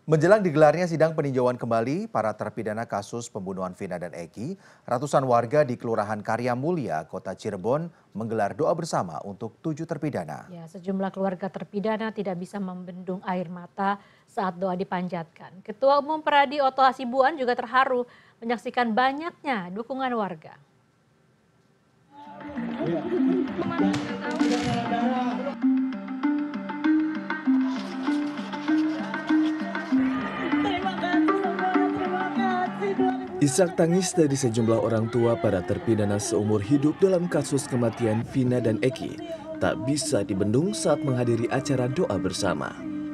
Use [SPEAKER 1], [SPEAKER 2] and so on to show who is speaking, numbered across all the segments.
[SPEAKER 1] Menjelang digelarnya sidang peninjauan kembali para terpidana kasus pembunuhan Vina dan Eki, ratusan warga di Kelurahan Karya Mulia, Kota Cirebon menggelar doa bersama untuk 7 terpidana.
[SPEAKER 2] Ya, sejumlah keluarga terpidana tidak bisa membendung air mata saat doa dipanjatkan. Ketua Umum Peradi Oto Hasibuan juga terharu menyaksikan banyaknya dukungan warga.
[SPEAKER 3] Isak tangis dari sejumlah orang tua para terpidana seumur hidup dalam kasus kematian Vina dan Eki tak bisa dibendung saat menghadiri acara doa bersama.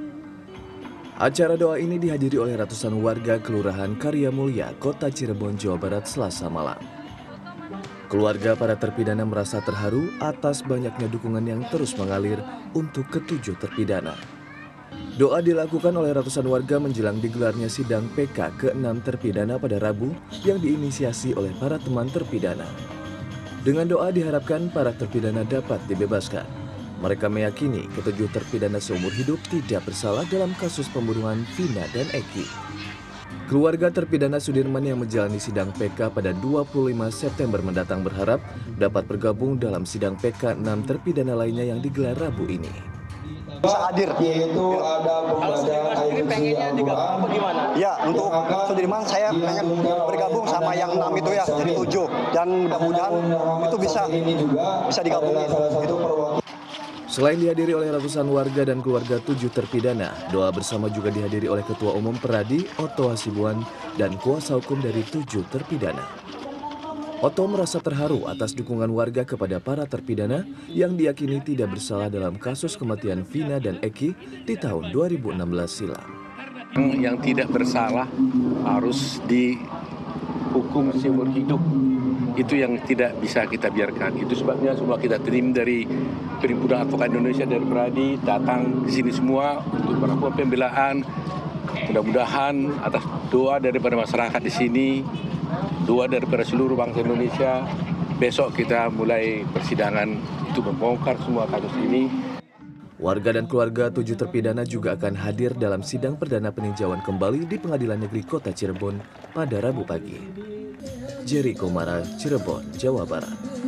[SPEAKER 3] Acara doa ini dihadiri oleh ratusan warga Kelurahan Karya Mulia, Kota Cirebon, Jawa Barat, Selasa malam. Keluarga para terpidana merasa terharu atas banyaknya dukungan yang terus mengalir untuk ketujuh terpidana. Doa dilakukan oleh ratusan warga menjelang digelarnya sidang PK ke-6 terpidana pada Rabu yang diinisiasi oleh para teman terpidana. Dengan doa diharapkan para terpidana dapat dibebaskan. Mereka meyakini ketujuh terpidana seumur hidup tidak bersalah dalam kasus pembunuhan Vina dan Eki. Keluarga terpidana Sudirman yang menjalani sidang PK pada 25 September mendatang berharap dapat bergabung dalam sidang PK 6 terpidana lainnya yang digelar Rabu ini.
[SPEAKER 4] Bisa hadir.
[SPEAKER 5] Kalau Sudirman sendiri pengennya digabung apa gimana?
[SPEAKER 4] Ya, untuk Sudirman saya pengen bergabung sama yang 6 itu ya, jadi 7. Dan mudah-mudahan itu bisa digabungin. Gitu.
[SPEAKER 3] Selain dihadiri oleh ratusan warga dan keluarga 7 terpidana, doa bersama juga dihadiri oleh Ketua Umum Peradi Oto Hasibuan dan kuasa hukum dari 7 terpidana. Oto merasa terharu atas dukungan warga kepada para terpidana yang diyakini tidak bersalah dalam kasus kematian Vina dan Eki di tahun 2016 silam.
[SPEAKER 6] Yang tidak bersalah harus dihukum seumur hidup. Itu yang tidak bisa kita biarkan. Itu sebabnya semua kita tim dari Perhimpunan Advokat Indonesia dari Peradi datang ke sini semua untuk melakukan pembelaan. Mudah-mudahan atas doa daripada masyarakat di sini, doa daripada seluruh bangsa Indonesia, besok kita mulai persidangan untuk membongkar semua kasus ini.
[SPEAKER 3] Warga dan keluarga 7 terpidana juga akan hadir dalam sidang perdana peninjauan kembali di Pengadilan Negeri Kota Cirebon pada Rabu pagi. Jerry Komara, Cirebon, Jawa Barat.